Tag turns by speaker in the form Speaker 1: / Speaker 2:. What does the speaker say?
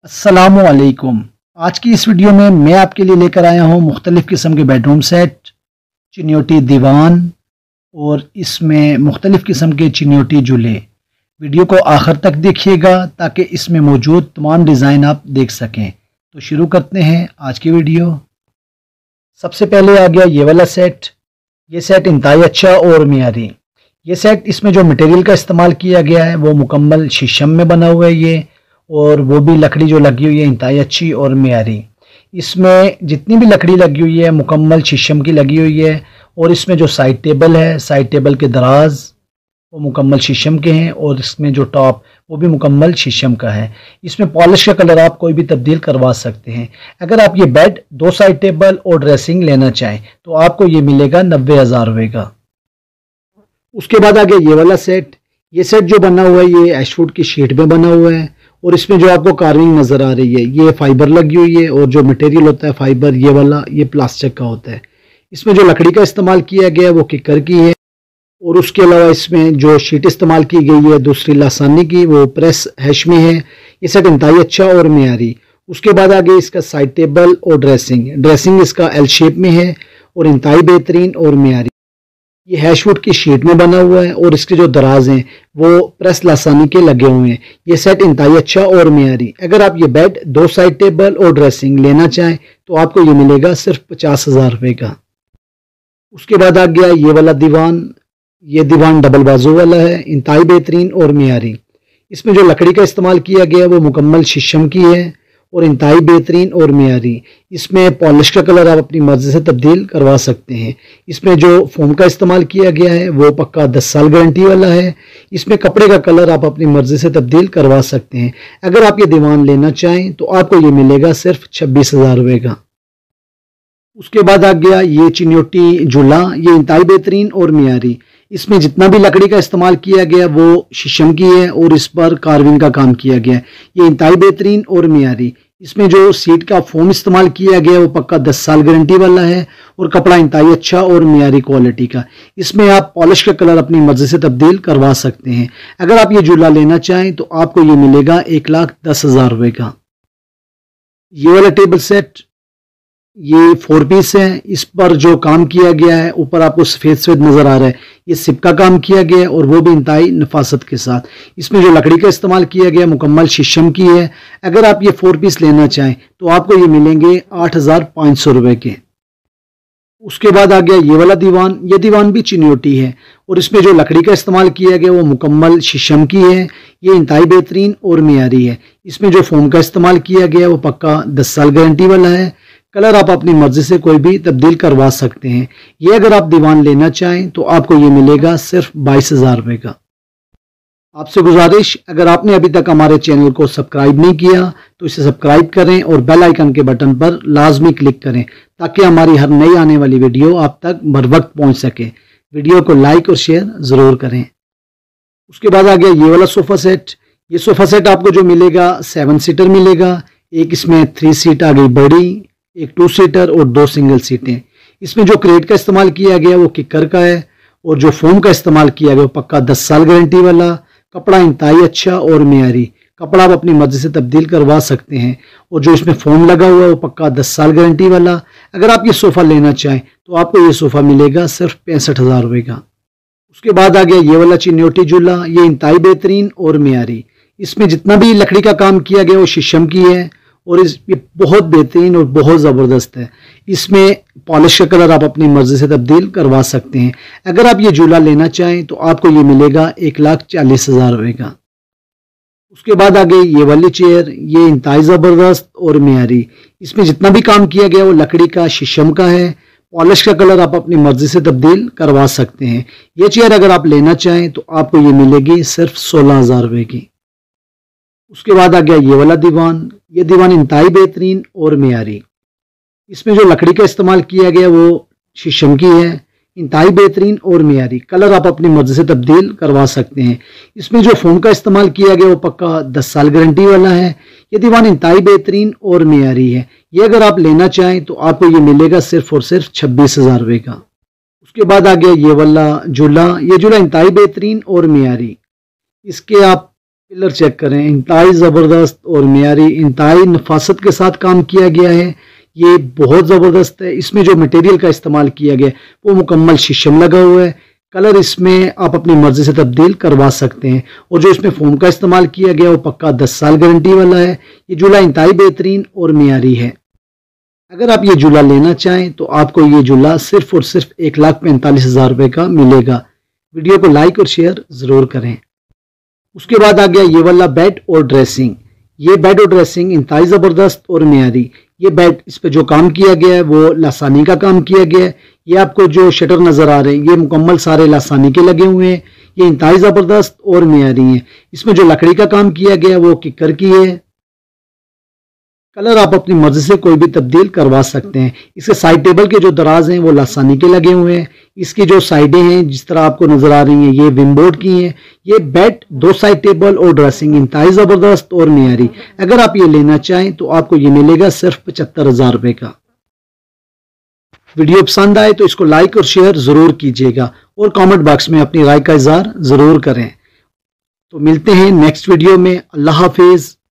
Speaker 1: अस्सलामुअलैकुम। आज की इस वीडियो में मैं आपके लिए लेकर आया हूँ मुख्तलिफ़ किस्म के बेडरूम सेट, चिन्योटी दीवान और इसमें मुख्तलिफ़ किस्म के चिन्योटी झूले। वीडियो को आखिर तक देखिएगा ताकि इसमें मौजूद तमाम डिज़ाइन आप देख सकें। तो शुरू करते हैं आज की वीडियो। सबसे पहले आ गया ये वाला सेट। ये सेट इंतहाई अच्छा और मियारी। ये सेट इसमें जो मटेरियल का इस्तेमाल किया गया है वो मुकम्मल शीशम में बना हुआ है ये, और वो भी लकड़ी जो लगी हुई है इंतहाई अच्छी और मियारी। इसमें जितनी भी लकड़ी लगी हुई है मुकम्मल शीशम की लगी हुई है, और इसमें जो साइड टेबल है, साइड टेबल के दराज वो मुकम्मल शीशम के हैं, और इसमें जो टॉप वो भी मुकम्मल शीशम का है। इसमें पॉलिश का कलर आप कोई भी तब्दील करवा सकते हैं। अगर आप ये बेड 2 साइड टेबल और ड्रेसिंग लेना चाहें तो आपको ये मिलेगा 90,000 रुपये का। उसके बाद आ गया ये वाला सेट। ये सेट जो बना हुआ है ये एशवुड की शीट में बना हुआ है, और इसमें जो आपको कार्विंग नज़र आ रही है ये फाइबर लगी हुई है, और जो मटेरियल होता है फाइबर ये वाला ये प्लास्टिक का होता है। इसमें जो लकड़ी का इस्तेमाल किया गया है वो किकर की है, और उसके अलावा इसमें जो शीट इस्तेमाल की गई है दूसरी लासानी की वो प्रेस हैश में है। ये सेट इंतहाई अच्छा और मियारी। उसके बाद आगे इसका साइड टेबल और ड्रेसिंग इसका एल शेप में है और इंतहाई बेहतरीन और मियारी। ये हैशवुड की शीट में बना हुआ है, और इसके जो दराज हैं वो प्रेस लासानी के लगे हुए हैं। ये सेट इंतहाई अच्छा और मियारी। अगर आप ये बेड 2 साइड टेबल और ड्रेसिंग लेना चाहें तो आपको ये मिलेगा सिर्फ 50,000 रुपये का। उसके बाद आ गया ये वाला दीवान। ये दीवान डबल बाजू वाला है, इंतहाई बेहतरीन और मियारी। इसमें जो लकड़ी का इस्तेमाल किया गया है वो मुकम्मल शीशम की है और इंतहाई बेहतरीन और मियारी। इसमें पॉलिश का कलर आप अपनी मर्जी से तब्दील करवा सकते हैं। इसमें जो फोम का इस्तेमाल किया गया है वो पक्का 10 साल गारंटी वाला है। इसमें कपड़े का कलर आप अपनी मर्जी से तब्दील करवा सकते हैं। अगर आप ये दीवान लेना चाहें तो आपको ये मिलेगा सिर्फ 26,000 रुपये का। उसके बाद आ गया ये चिन्योटी झूला। ये इंतहाई बेहतरीन और मियारी। इसमें जितना भी लकड़ी का इस्तेमाल किया गया वो शीशम की है, और इस पर कार्विंग का काम किया गया है। ये इंतहाई बेहतरीन और मियारी। इसमें जो सीट का फोम इस्तेमाल किया गया वो पक्का 10 साल गारंटी वाला है, और कपड़ा इंतहाई अच्छा और मियारी क्वालिटी का। इसमें आप पॉलिश का कलर अपनी मर्जी से तब्दील करवा सकते हैं। अगर आप ये झूला लेना चाहें तो आपको ये मिलेगा 1,10,000 रुपये का। ये वाला टेबल सेट ये 4 पीस है। इस पर जो काम किया गया है ऊपर आपको सफ़ेद सफ़ेद नज़र आ रहा है, ये सिप का काम किया गया है, और वो भी इंतहाई नफासत के साथ। इसमें जो लकड़ी का इस्तेमाल किया गया मुकम्मल शीशम की है। अगर आप ये 4 पीस लेना चाहें तो आपको ये मिलेंगे 8,500 रुपये के। उसके बाद आ गया ये वाला दीवान। ये दीवान भी चिन्योटी है, और इसमें जो लकड़ी का इस्तेमाल किया गया वो मुकम्मल शीशम की है। ये इंतहाई बेहतरीन और मियारी है। इसमें जो फोम का इस्तेमाल किया गया वो पक्का 10 साल गारंटी वाला है। कलर आप अपनी मर्जी से कोई भी तब्दील करवा सकते हैं। ये अगर आप दीवान लेना चाहें तो आपको ये मिलेगा सिर्फ 22,000 रुपये का। आपसे गुजारिश, अगर आपने अभी तक हमारे चैनल को सब्सक्राइब नहीं किया तो इसे सब्सक्राइब करें और बेल आइकन के बटन पर लाजमी क्लिक करें ताकि हमारी हर नई आने वाली वीडियो आप तक बर वक्त पहुँच सके। वीडियो को लाइक और शेयर ज़रूर करें। उसके बाद आ गया ये वाला सोफ़ा सेट। ये सोफ़ा सेट आपको जो मिलेगा 7 सीटर मिलेगा। एक इसमें 3 सीट आ गई बड़ी, एक 2 सीटर और 2 सिंगल सीटें। इसमें जो क्रेट का इस्तेमाल किया गया वो किकर का है, और जो फोम का इस्तेमाल किया गया वो पक्का 10 साल गारंटी वाला। कपड़ा इंतहाई अच्छा और मियारी। कपड़ा आप अपनी मर्जी से तब्दील करवा सकते हैं, और जो इसमें फोम लगा हुआ है वो पक्का 10 साल गारंटी वाला। अगर आप ये सोफ़ा लेना चाहें तो आपको ये सोफ़ा मिलेगा सिर्फ 65,000 रुपये का। उसके बाद आ गया ये वाला चिन्योटी झूला। ये इंतहाई बेहतरीन और मियारी। इसमें जितना भी लकड़ी का काम किया गया वो शीशम की है, और ये बहुत बेहतरीन और बहुत ज़बरदस्त है। इसमें पॉलिश का कलर आप अपनी मर्जी से तब्दील करवा सकते हैं। अगर आप ये झूला लेना चाहें तो आपको ये मिलेगा 1,40,000 रुपये का। उसके बाद आ गई ये वाली चेयर। ये इंतहाई ज़बरदस्त और मियारी। इसमें जितना भी काम किया गया वो लकड़ी का शीशम का है। पॉलिश का कलर आप अपनी मर्जी से तब्दील करवा सकते हैं। ये चेयर अगर आप लेना चाहें तो आपको ये मिलेगी सिर्फ 16,000 रुपये की। उसके बाद आ गया ये वाला दीवान। ये दीवान इंतहाई बेहतरीन और मियारी। इसमें जो लकड़ी का इस्तेमाल किया गया वो शीशम की है। इंतहाई बेहतरीन और मियारी। कलर आप अपनी मर्जी से तब्दील करवा सकते हैं। इसमें जो फोम का इस्तेमाल किया गया वो पक्का 10 साल गारंटी वाला है। ये दीवान इंतहाई बेहतरीन और मियारी है। ये अगर आप लेना चाहें तो आपको ये मिलेगा सिर्फ और सिर्फ 26,000 रुपये का। उसके बाद आ गया ये वाला झूला। ये झूला इंतहाई बेहतरीन और मियारी। इसके आप पिलर चेक करें, इंतहाई ज़बरदस्त और मियारी, इंतहाई नफासत के साथ काम किया गया है। ये बहुत ज़बरदस्त है। इसमें जो मटेरियल का इस्तेमाल किया गया वो मुकम्मल शीशम लगा हुआ है। कलर इसमें आप अपनी मर्जी से तब्दील करवा सकते हैं। और जो इसमें फोम का इस्तेमाल किया गया वो पक्का 10 साल गारंटी वाला है। ये झूला इंतहाई बेहतरीन और मियारी है। अगर आप ये झूला लेना चाहें तो आपको ये झूला सिर्फ और सिर्फ 1,45,000 रुपये का मिलेगा। वीडियो को लाइक और शेयर ज़रूर करें। उसके बाद आ गया ये वाला बेड और ड्रेसिंग। ये बेड और ड्रेसिंग इंतहाई ज़बरदस्त और मियारी। ये बेड, इस पे जो काम किया गया है वो लासानी का काम किया गया है। ये आपको जो शटर नज़र आ रहे हैं ये मुकम्मल सारे लासानी के लगे हुए हैं। ये इंतहाई ज़बरदस्त और मियारी हैं। इसमें जो लकड़ी का काम किया गया है वो किक्कर की है। कलर आप अपनी मर्जी से कोई भी तब्दील करवा सकते हैं। इसके साइड टेबल के जो दराज हैं वो लासानी के लगे हुए हैं। इसकी जो साइडें हैं जिस तरह आपको नजर आ रही हैं ये विमबोर्ड की हैं। ये बेड, 2 साइड टेबल और ड्रेसिंग इंतहाई ज़बरदस्त और मियारी। अगर आप ये लेना चाहें तो आपको ये मिलेगा सिर्फ 75,000 रुपये का। वीडियो पसंद आए तो इसको लाइक और शेयर ज़रूर कीजिएगा और कमेंट बॉक्स में अपनी राय का इज़हार ज़रूर करें। तो मिलते हैं नेक्स्ट वीडियो में। अल्लाह हाफिज़।